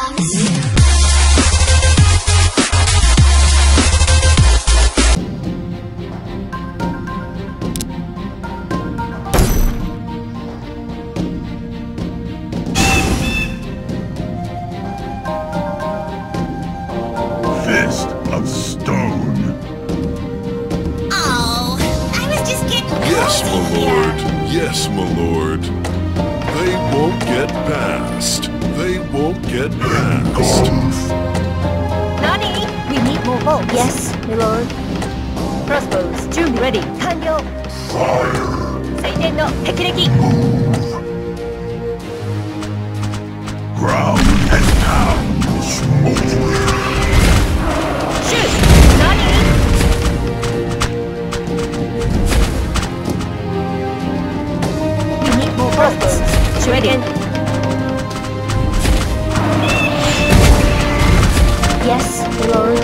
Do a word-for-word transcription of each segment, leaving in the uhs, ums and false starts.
Fist of stone. Oh, I was just getting Yes, cozy my here. lord. Yes, my lord. They won't get past. They won't get past. Nani? We need more bolts. Yes, my lord. Crossbows, 준비 ready. 완료. Fire. 最善の霹靂 Ground and pound. Smoldering. Shoot! Nani? We need more crossbows. Shuriken. Yes, my lord.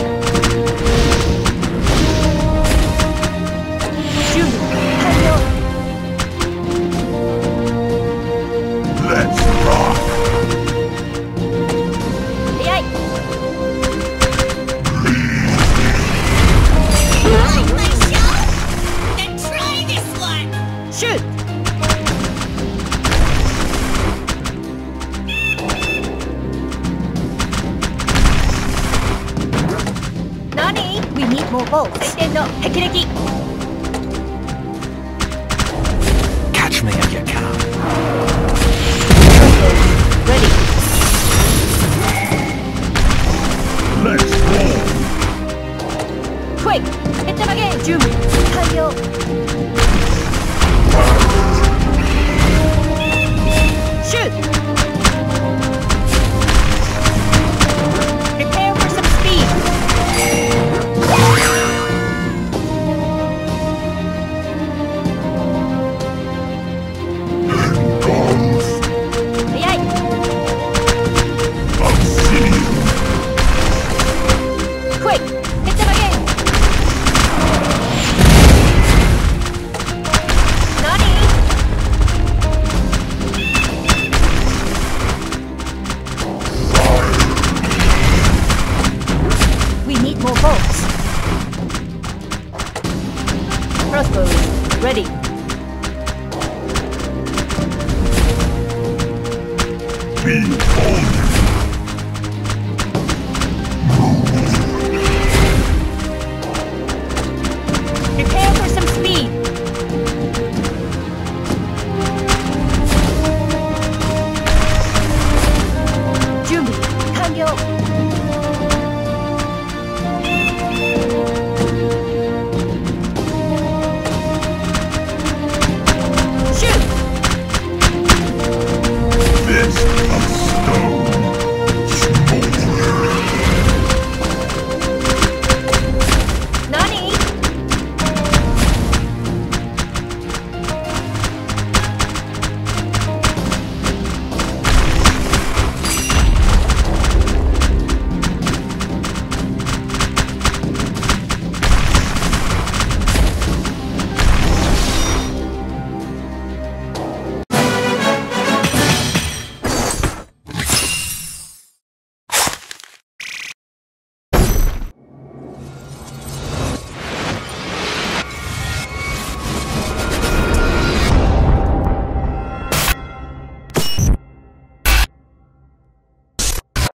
준비 완료. Let's rock. Yay! Like my show? Then try this one! Shoot! Nani? We need more bolts. 最善の霹靂 Catch me if you can. Ready. Let's roll. Quick! Hit them again! 준비 완료. Shoot! Prepare for some speed. Guns. Yay! Obsidian. Quick! Hit them again! Nani? We need more bolts. Crossbows, ready. Be bold.